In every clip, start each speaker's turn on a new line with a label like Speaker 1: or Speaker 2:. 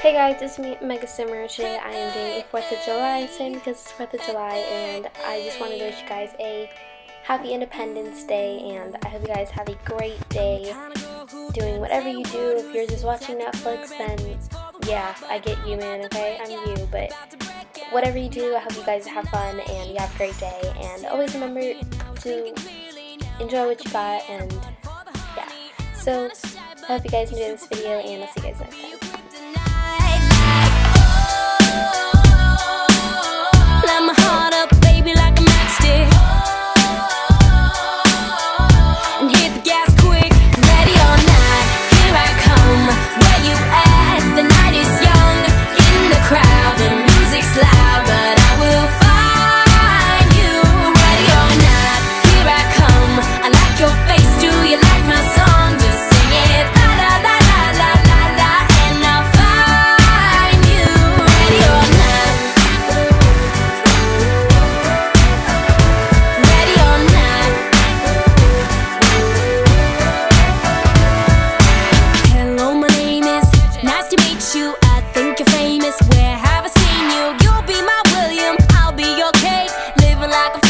Speaker 1: Hey guys, it's me, Mega Simmer. Today I am doing a 4th of July sim because it's 4th of July, and I just wanted to wish you guys a happy Independence Day, and I hope you guys have a great day doing whatever you do. If you're just watching Netflix, then yeah, I get you, man, okay? I'm you, but whatever you do, I hope you guys have fun and you have a great day, and always remember to enjoy what you got, and yeah. So, I hope you guys enjoy this video, and I'll see you guys next time.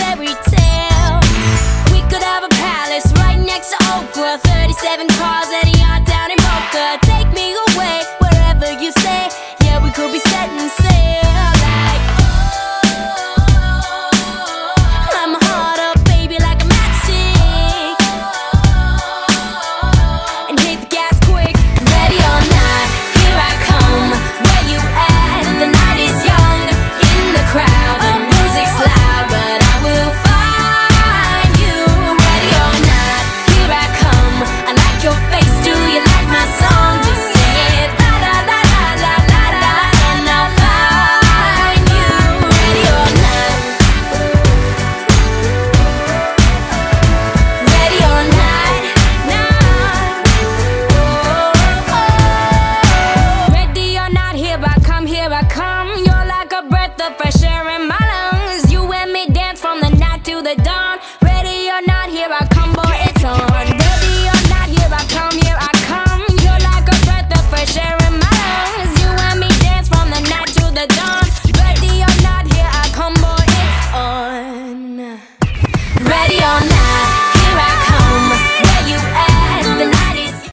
Speaker 2: We could have a palace right next to Oprah, 37 cars.